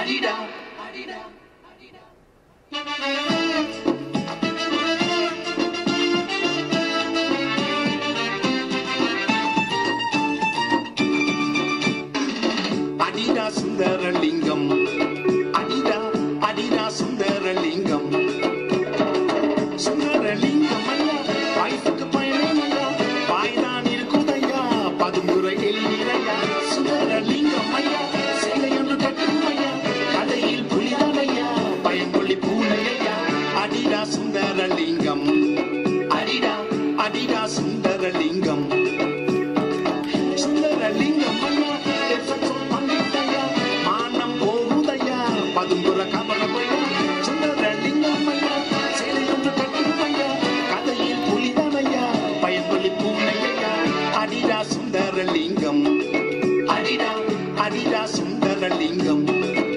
அடிடா அடிடா சுந்தரலிங்கம் அடிடா அடிடா சுந்தரலிங்கம் சுந்தரலிங்கம் ஐயா வாய்ப்புக்கு பயணம் ஐயா வாய்தான் இருக்குதையா பதுமுறை எழுதிரையா சுந்தரலிங்கம் ஐயா சேலையொன்று கட்டும் ஐயா கதையில் புலிதனையா பயங்கொள்ளி பூனையா அடிடா சுந்தரலிங்கம் அடிடா அடிடா சுந்தரலிங்கம் சுந்தரலிங்கம் ஐயா பண்டித்தையா மானம் போகுதையா பதுங்குற கபலமையா சுந்தரலிங்கம் ஐயா சேலையொன்று கட்டுமையா கதையில் புலிதனையா பயன்பொலி பூனையா அடிடா சுந்தரலிங்கம் அடிடா அடிடா சுந்தரலிங்கம்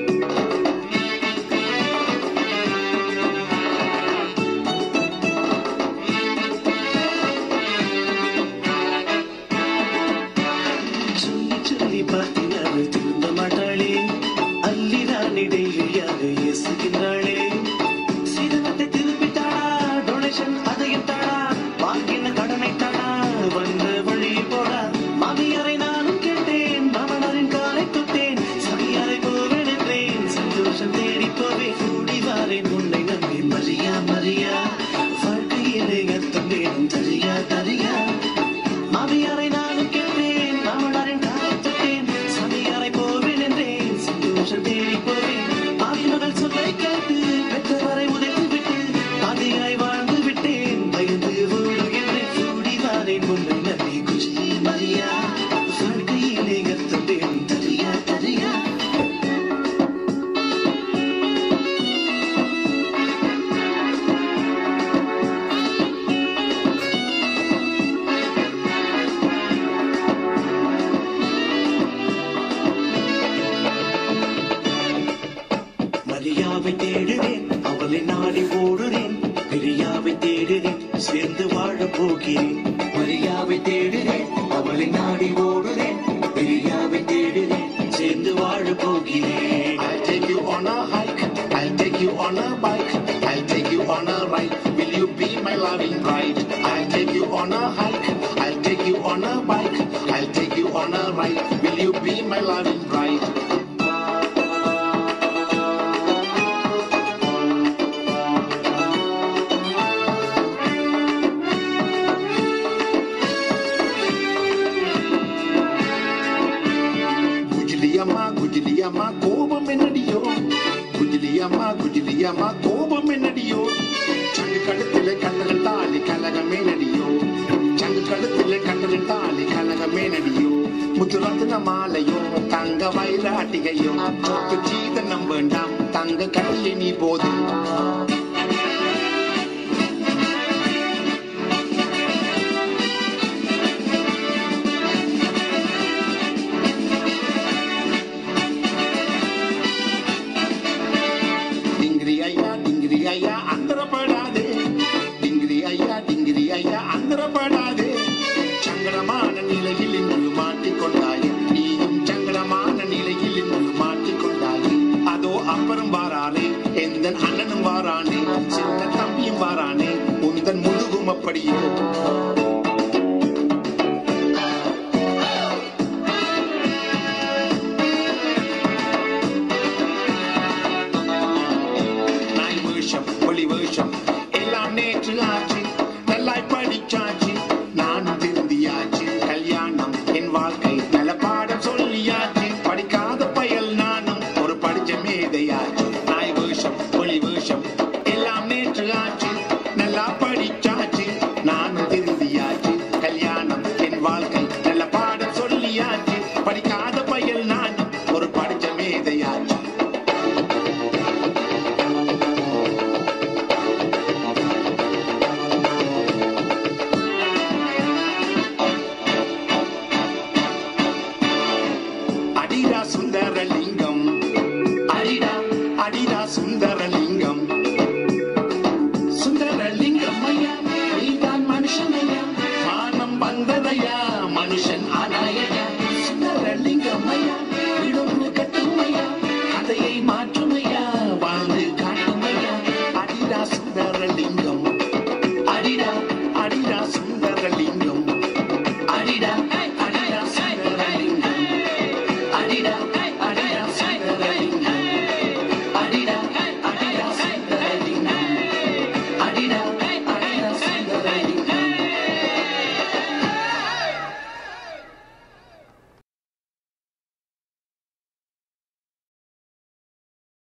மரியாவை தேடுறேன் அவளை நாடி ஓடுறேன் பிரியாவை தேடுறேன் சேர்ந்து வாழ போகிறேன் மரியாவை தேடுறேன் அவளை நாடி ஓடுறேன் பிரியாவை தேடுறேன் சேர்ந்து வாழ போகிறேன் I'll take you on a hike I'll take you on a bike I'll take you on a ride will you be my loving bride I'll take you on a hike I'll take you on a bike I'll take you on a ride will you be my loving bride குஜிலியம்மா கோபம் என்னடியோ குஜிலியம்மா கோபம் என்னடியோ சங்கு கழுத்திலே கண்ணகன் தாலி கலகமே நடியோ சங்கு கழுத்திலே கண்ணகன் தாலி கலகமே நடியோ முத்துரத்தின மாலையோ தங்க வயலாட்டிகையோ சீதனம் வேண்டாம் தங்க கட்டிலே நீ போதும் ஐயா அந்தரப்படாதே டிங்கிரி ஐயா அந்தரப்படாதே சங்கடமான நிலையில் இன்று மாட்டிக்கொண்டாயே நீயும் சங்கடமான நிலையில் இன்று மாட்டிக்கொண்டாயே அதோ அப்பரும் வாரானே எந்த அண்ணனும் வாரானே சின்ன தம்பியும் வாரானே உந்தன் முழுகும் அப்படியே எல்லாம் நேற்று ஆச்சு நல்லாய் படிச்சாச்சு நானும் திருந்தியாச்சு கல்யாணம் என் வாழ்க்கை நல்ல பாடம் சொல்லியாச்சு படிக்காத பயல் நானும் ஒரு படிச்ச மேதையாச்சு நாய் வேஷம் ஒளி வேஷம் எல்லாம் நேற்று ஆச்சு நல்லா படிச்சாச்சு நானும் திருந்தியாச்சு கல்யாணம் என் வாழ்க்கை நல்ல பாடம் சொல்லியாச்சு படிக்காத பயல் நானும் ஒரு படிச்ச மேதையாச்சு